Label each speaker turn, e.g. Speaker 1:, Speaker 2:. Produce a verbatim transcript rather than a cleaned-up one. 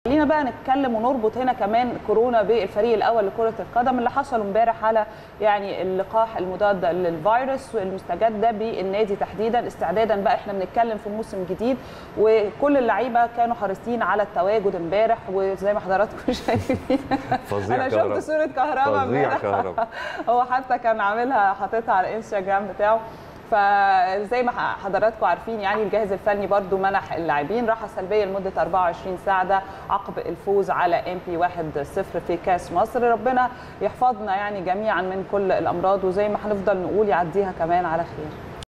Speaker 1: خلينا بقى نتكلم ونربط هنا كمان كورونا بالفريق الاول لكره القدم اللي حصل امبارح على يعني اللقاح المضاد للفيروس المستجد ده بالنادي تحديدا، استعدادا بقى احنا بنتكلم في موسم جديد، وكل اللعيبه كانوا حريصين على التواجد امبارح، وزي ما حضراتكم شايفين
Speaker 2: فظيع
Speaker 1: انا
Speaker 2: كهربا.
Speaker 1: شفت صوره كهربا
Speaker 2: فظيع كهربا.
Speaker 1: هو حتى كان عاملها حاططها على الانستجرام بتاعه. فزي ما حضراتكم عارفين يعني الجهاز الفني برضو منح اللاعبين راحه سلبيه لمده أربعة وعشرين ساعه ده عقب الفوز على ام بي واحد صفر في كاس مصر. ربنا يحفظنا يعني جميعا من كل الامراض، وزي ما هنفضل نقول يعديها كمان على خير.